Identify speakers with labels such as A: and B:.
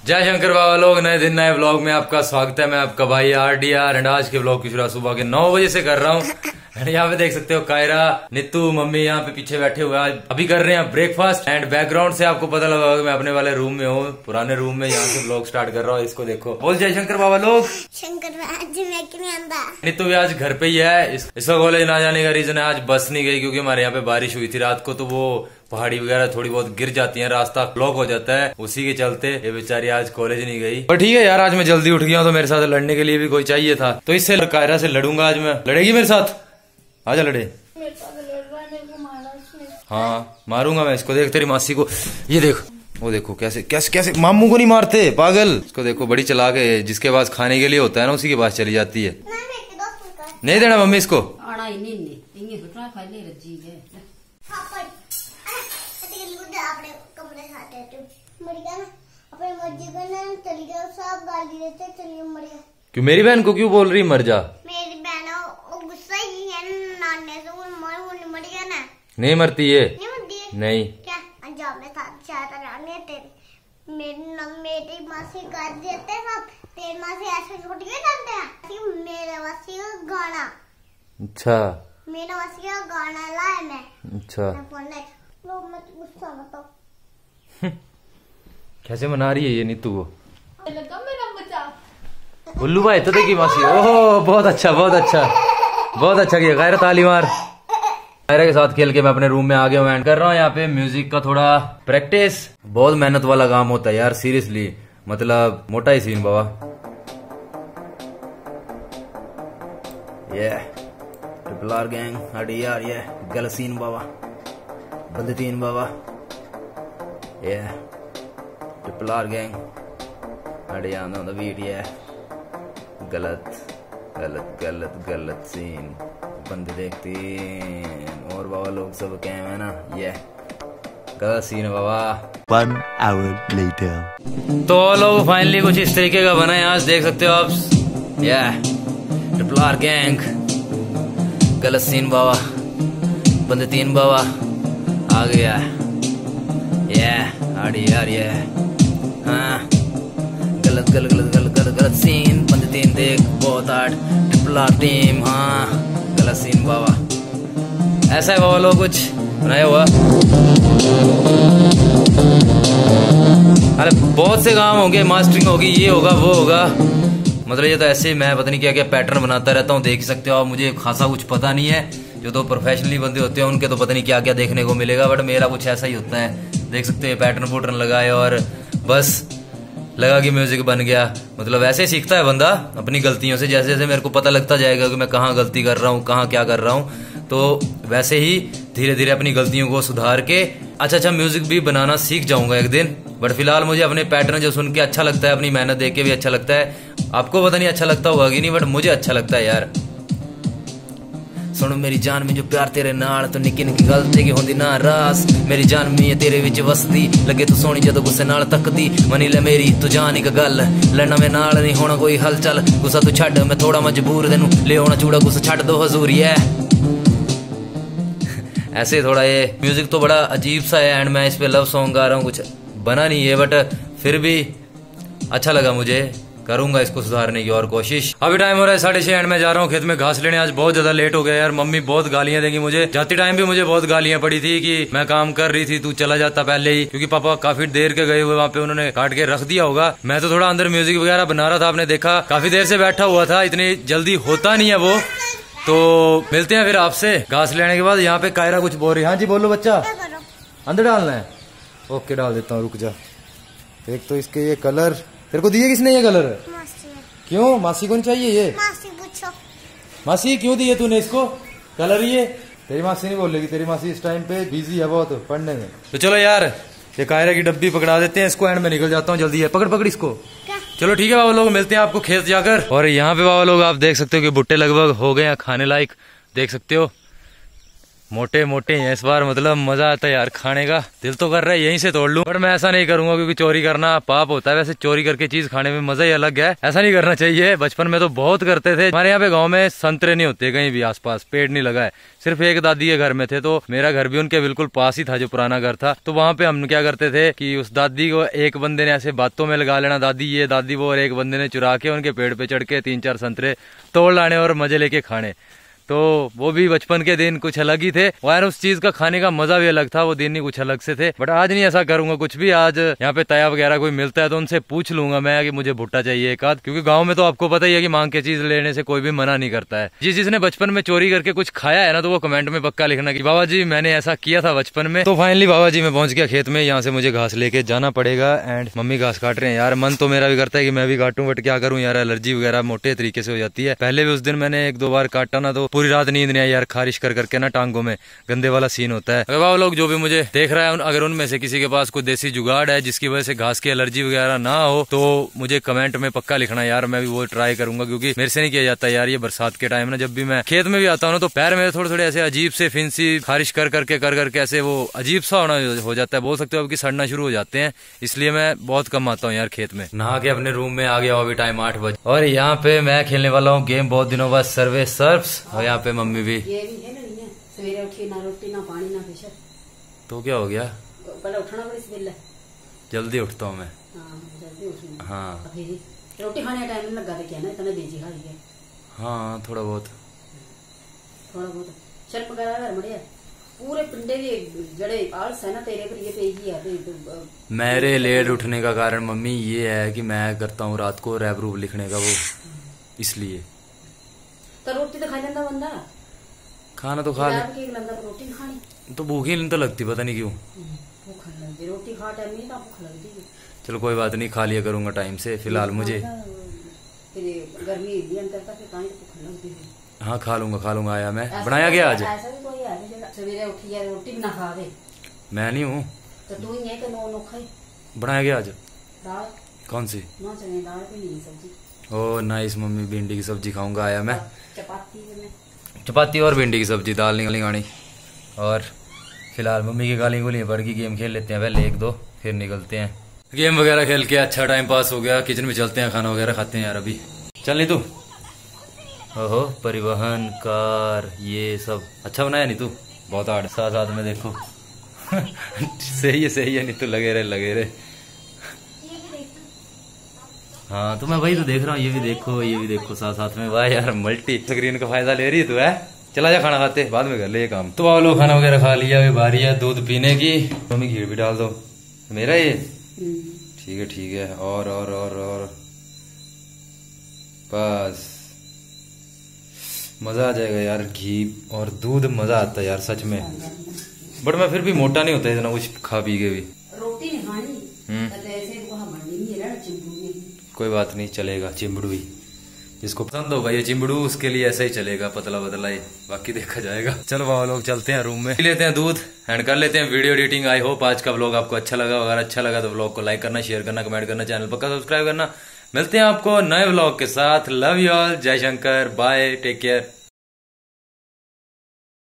A: जय शंकर बाबा लोग, नए दिन नए ब्लॉग में आपका स्वागत है। मैं आपका भाई RDR एंड आज के ब्लॉग की शुरुआत सुबह के 9 बजे से कर रहा हूँ। यहाँ पे देख सकते हो कायरा, नित्तू, मम्मी यहाँ पे पीछे बैठे हुए आज अभी कर रहे हैं ब्रेकफास्ट। एंड बैकग्राउंड से आपको पता लगा होगा मैं अपने वाले रूम में हूँ, पुराने रूम में। यहाँ से ब्लॉग स्टार्ट कर रहा हूँ। इसको देखो, बोल जय शंकर बाबा लोग। नित्तू भी आज घर पे ही है। इसका कॉलेज ना जाने का रीजन है आज बस नहीं गई, क्योंकि हमारे यहाँ पे बारिश हुई थी रात को, तो वो पहाड़ी वगैरह थोड़ी बहुत गिर जाती हैं, रास्ता ब्लॉक हो जाता है, उसी के चलते ये बेचारी आज कॉलेज नहीं गई। पर ठीक है यार, आज मैं जल्दी उठ गया, तो मेरे साथ लड़ने के लिए भी कोई चाहिए था, तो इससे कायरा से लड़ूंगा आज मैं। लड़ेगी मेरे साथ? आजा लड़े। हाँ मारूंगा मैं इसको। देख तेरी मासी को, ये देख, वो देखो कैसे कैसे कैसे मामू को नहीं मारते पागल। इसको देखो, बड़ी चालाक है, जिसके पास खाने के लिए होता है ना उसी के पास चली जाती है। नहीं देना मम्मी इसको। क्यों मेरी बहन को क्यों बोल रही मर जा?
B: मेरी बहन गुस्सा ही है नाने से, वो मर गया ना।
A: नहीं मरती ये, नहीं
B: क्या अंजाम में था तेरे। मेरी मासी कर देते सब, तेरी मासी ऐसे छोटी के जानते हैं। मेरे मासी का गाना,
A: अच्छा
B: मेरे मासी का गाना लाया मैं।
A: अच्छा
B: लोग मत गुस्सा मत।
A: कैसे मना रही है ये नीतू को? उल्लू भाई तो देखी मासी। ओह बहुत अच्छा बहुत अच्छा बहुत अच्छा किया कायरा, ताली मार। कायरा के साथ खेल के मैं अपने रूम में आ गया हूँ। कर रहा हूँ यहाँ पे म्यूजिक का थोड़ा प्रैक्टिस। बहुत मेहनत वाला काम होता है यार, सीरियसली, मतलब मोटा ही सीन बाबा। ये ट्रिपल आर गैंग RDR, ये गलत सीन बाबा, बंद तीन बाबा। ये triple R gang RDR on the beat. ये गलत गलत गलत गलत सीन, बंदे देखती और बाबा लोग सब कैम है ना, ये गलत सीन है बाबा।
C: 1 hour later।
A: तो लोग फाइनली कुछ इस तरीके का बना है, आज देख सकते हो आप। ये ट्रिपल आर गैंग, गलत सीन बाबा, बंदे तीन बाबा आ गया। ये RDR, ये हाँ गलत गलत गलत गलत गलत गलत सीन, बंदे तीन देख बहुत हार्ड, ट्रिपल आर टीम, हाँ गलत सीन बाबा। ऐसा है बाबा लोग कुछ बनाया हुआ। अरे बहुत से काम होंगे, मास्टरिंग होगी, ये होगा वो होगा, मतलब ये तो ऐसे ही मैं पता नहीं क्या क्या पैटर्न बनाता रहता हूँ। देख ही सकते हो आप, मुझे खासा कुछ पता नहीं है। जो तो प्रोफेशनली बंदे होते हैं उनके तो पता नहीं क्या क्या देखने को मिलेगा, बट मेरा कुछ ऐसा ही होता है। देख सकते हो पैटर्न पुटर्न लगाए और बस लगा कि म्यूजिक बन गया। मतलब ऐसे सीखता है बंदा अपनी गलतियों से। जैसे जैसे मेरे को पता लगता जाएगा कि मैं कहाँ गलती कर रहा हूँ, कहाँ क्या कर रहा हूँ, तो वैसे ही धीरे धीरे अपनी गलतियों को सुधार के अच्छा म्यूजिक भी बनाना सीख जाऊंगा एक दिन। बट फिलहाल मुझे अपने पैटर्न जो सुन के अच्छा लगता है, अपनी मेहनत देख के भी अच्छा लगता है। आपको पता नहीं अच्छा लगता होगा कि नहीं, बट मुझे अच्छा लगता है यार। सुनो मेरी जान में जो प्यार तेरे नाल, तो निक्की निक्की गल ते होंदी ना रास। मेरी जान में तेरे विच वसदी, लगे तू सोनी जदों गुस्से नाल तकदी। मनी ले मेरी तू जान एक गल, लड़ना में नाल नहीं होना कोई हलचल। गुस्सा तू छड्ड, मैं थोड़ा मजबूर, तेनू ले आना चूड़ा, गुस्सा छड्ड दो हजूरी है। ऐसे थोड़ा ये म्यूजिक तो बड़ा अजीब सा है, एंड मैं इस पे लव सॉन्ग गा रहा हूँ। कुछ बना नहीं है, बट फिर भी अच्छा लगा मुझे। करूंगा इसको सुधारने की और कोशिश। अभी टाइम हो रहा है 6:30 एंड मैं जा रहा हूँ खेत में घास लेने। आज बहुत ज्यादा लेट हो गया यार, मम्मी बहुत गालियां देंगी मुझे। जाती टाइम भी मुझे बहुत गालियां पड़ी थी कि मैं काम कर रही थी, तू चला जाता पहले ही, क्योंकि पापा काफी देर के गए हुए वहाँ पे, उन्होंने काट के रख दिया होगा। मैं तो थोड़ा अंदर म्यूजिक वगैरह बना रहा था, आपने देखा काफी देर से बैठा हुआ था, इतनी जल्दी होता नहीं है वो। तो मिलते हैं फिर आपसे घास लेने के बाद। यहाँ पे कायरा कुछ बोल रही है। हाँ जी बोलो बच्चा। अंदर डालना है? ओके डाल देता हूँ, रुक जा। एक तो इसके ये कलर तेरे को दिए किसने? ये कलर क्यों? मासी को नहीं चाहिए ये?
B: मासी पूछो।
A: मासी क्यों दिए तूने इसको कलर? ये तेरी मासी नहीं बोलेगी, तेरी मासी इस टाइम पे बिजी है बहुत पढ़ने में। तो चलो यार ये कायरा की डब्बी पकड़ा देते हैं इसको, एंड में निकल जाता हूँ जल्दी है। पकड़ पकड़ इसको। चलो ठीक है बाबा लोग, मिलते हैं आपको खेत जाकर। और यहाँ पे बाबा लोग आप देख सकते हो कि भुट्टे लगभग हो गए हैं खाने लायक। देख सकते हो मोटे मोटे हैं इस बार, मतलब मजा आता है यार खाने का। दिल तो कर रहा है यहीं से तोड़ लूं, पर मैं ऐसा नहीं करूंगा क्योंकि चोरी करना पाप होता है। वैसे चोरी करके चीज खाने में मजा ही अलग है, ऐसा नहीं करना चाहिए। बचपन में तो बहुत करते थे। हमारे यहाँ पे गाँव में संतरे नहीं होते कहीं भी आसपास, पेड़ नहीं लगा है। सिर्फ एक दादी के घर में थे, तो मेरा घर भी उनके बिल्कुल पास ही था, जो पुराना घर था। तो वहाँ पे हम क्या करते थे कि उस दादी को एक बंदे ने ऐसे बातों में लगा लेना, दादी ये दादी वो, और एक बंदे ने चुरा के उनके पेड़ पे चढ़ के 3-4 संतरे तोड़ लाने और मजे लेके खाने। तो वो भी बचपन के दिन कुछ अलग ही थे और उस चीज का खाने का मजा भी अलग था। वो दिन ही कुछ अलग से थे। बट आज नहीं ऐसा करूंगा कुछ भी। आज यहाँ पे तया वगैरह कोई मिलता है तो उनसे पूछ लूंगा मैं कि मुझे भुट्टा चाहिए एक आध, क्योंकि गांव में तो आपको पता ही है कि मांग के चीज लेने से कोई भी मना नहीं करता है। जिसने बचपन में चोरी करके कुछ खाया है ना, तो वो कमेंट में पक्का लिखना कि बाबा जी मैंने ऐसा किया था बचपन में। तो फाइनली बाबा जी मैं पहुंच गया खेत में। यहाँ से मुझे घास लेके जाना पड़ेगा एंड मम्मी घास काट रहे हैं। यार मन तो मेरा भी करता है कि मैं भी काटूं, बट क्या करूं यार, एलर्जी वगैरह मोटे तरीके से हो जाती है। पहले भी उस दिन मैंने 1-2 बार काटा ना, तो पूरी रात नींद नहीं आई यार, खारिश कर करके ना टांगों में, गंदे वाला सीन होता है। अगर वो लोग जो भी मुझे देख रहा है, अगर उनमें से किसी के पास कोई देसी जुगाड़ है जिसकी वजह से घास की एलर्जी वगैरह ना हो, तो मुझे कमेंट में पक्का लिखना यार, मैं भी वो ट्राई करूंगा। क्योंकि मेरे से नहीं किया जाता यार। ये बरसात के टाइम ना, जब भी मैं खेत में भी आता हूँ ना, तो पैर मेरे थोड़े थोड़े ऐसे अजीब से फिंसी खारिश कर करके ऐसे वो अजीब सा होना हो जाता है, बोल सकते हो कि सड़ना शुरू हो जाते हैं। इसलिए मैं बहुत कम आता हूँ यार खेत में। नहा के अपने रूम में आ गया, अभी टाइम 8 बजे, और यहाँ पे मैं खेलने वाला हूँ गेम बहुत दिनों बाद, सर्वे सर्फ्स। और यहाँ पे मम्मी भी।
D: सवेरे उठी ना रोटी ना पानी ना कुछ।
A: तो क्या हो गया?
D: पहले उठना पड़े सवेरे।
A: जल्दी उठता हूँ मैं।
D: हाँ जल्दी उठना।
A: हाँ
D: फिर रोटी खाने का टाइम नहीं लगा क्या ना, इतना बेजी खा लिया।
A: हाँ थोड़ा बहुत
D: चल पका कर बढ़िया। पूरे पिंडे के जड़े आलस है ना तेरे पर, ये पेजी है।
A: मेरे लेट उठने का कारण मम्मी ये है कि मैं करता हूँ रात को रैप रूप लिखने का, वो इसलिए।
D: तो रोटी तो खा लेता बंदा,
A: खाना तो खा ले,
D: रोटी खानी
A: तो भूखी नहीं तो लगती, पता नहीं क्यों
D: भूख लगती। रोटी खा टाइम नहीं भूख लगती।
A: चलो कोई बात नहीं, खा लिया करूंगा टाइम से। फिलहाल मुझे
D: गर्मी भूख लगती है।
A: हाँ खा लूंगा। आया मैं बनाया गया आज।
D: ऐसा भी कोई है सवेरे उठी है रोटी ना खावे।
A: मैं नहीं हूँ
D: तो तू ही है कि नो खाई।
A: बनाया गया आज
D: दाल।
A: कौन सी?
D: ना चने दाल भी नहीं, सब्जी।
A: ओ नाइस मम्मी, भिंडी की सब्जी खाऊंगा। आया मैं
D: चपाती
A: और भिंडी की सब्जी, दाल नहीं खानी। और फिलहाल मम्मी की गाली गुली पड़ गई। गेम खेल लेते हैं पहले 1-2, फिर निकलते हैं। गेम वगैरह खेल के अच्छा टाइम पास हो गया। किचन में चलते हैं, खाना वगैरह खाते हैं यार। अभी चल नहीं तू? ओहो परिवहन कार ये सब अच्छा बनाया नहीं तू? बहुत हार्ड। साथ में देखो सही है नहीं तो लगे रहे। हाँ तो मैं वही तो देख रहा हूँ, ये भी देखो साथ में। वाह यार मल्टी स्क्रीन का फायदा ले रही है तू है। चला जा खाना खाते, बाद में कर ले काम। तो आप लोग खाना वगैरह खा लिया, अभी बारी है दूध पीने की। मम्मी घी भी डाल दो। मेरा ये ठीक है। और बस मजा आ जाएगा यार। घी और दूध मजा आता है यार सच में। बट मैं फिर भी मोटा नहीं होता इतना कुछ खा पी के भी।
D: रोटी नहीं खानी।
A: कोई बात नहीं, चलेगा। चिंबड़ू ही जिसको पसंद होगा ये चिंबड़ू, उसके लिए ऐसा ही चलेगा, पतला ही। बाकी देखा जाएगा। चलो वहाँ लोग चलते हैं रूम में, पी लेते हैं दूध एंड कर लेते हैं वीडियो एडिटिंग। आई होप आज का व्लॉग आपको अच्छा लगा। अगर अच्छा लगा तो व्लॉग को लाइक करना, शेयर करना, कमेंट करना, चैनल पक्का सब्सक्राइब करना। मिलते हैं आपको नए व्लॉग के साथ। लव यू ऑल, जय शंकर, बाय, टेक केयर।